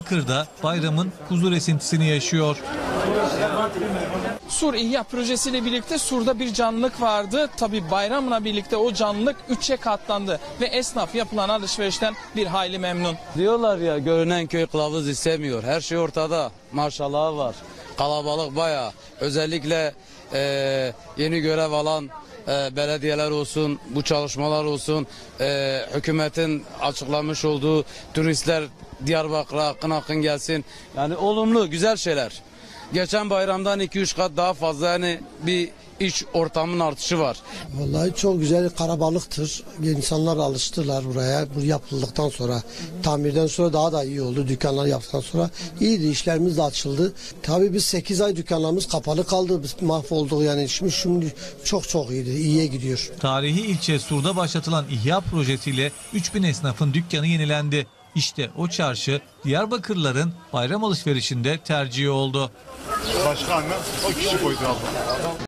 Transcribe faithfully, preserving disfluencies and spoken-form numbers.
Diyarbakır'da bayramın huzur esintisini yaşıyor. Sur İhya projesiyle birlikte Sur'da bir canlılık vardı. Tabi bayramla birlikte o canlılık üçe katlandı ve esnaf yapılan alışverişten bir hayli memnun. Diyorlar ya, görünen köy kılavuz istemiyor. Her şey ortada. Maşallah var. Kalabalık bayağı. Özellikle e, yeni görev alan e, belediyeler olsun, bu çalışmalar olsun, e, hükümetin açıklamış olduğu turistler Diyarbakır'a akın akın gelsin. Yani olumlu, güzel şeyler. Geçen bayramdan iki üç kat daha fazla yani bir iç ortamın artışı var. Vallahi çok güzel, karabalıktır. İnsanlar alıştılar buraya. Bu yapıldıktan sonra, tamirden sonra daha da iyi oldu. Dükkanlar yaptıktan sonra iyiydi, işlerimiz de açıldı. Tabii biz sekiz ay dükkanlarımız kapalı kaldı. Biz mahvolduk yani. Şimdi, şimdi çok çok iyiydi. İyiye gidiyor. Tarihi ilçe Sur'da başlatılan İhya projesiyle üç bin esnafın dükkanı yenilendi. İşte o çarşı Diyarbakırlıların bayram alışverişinde tercihi oldu. Başka annem o kişi koydu abla.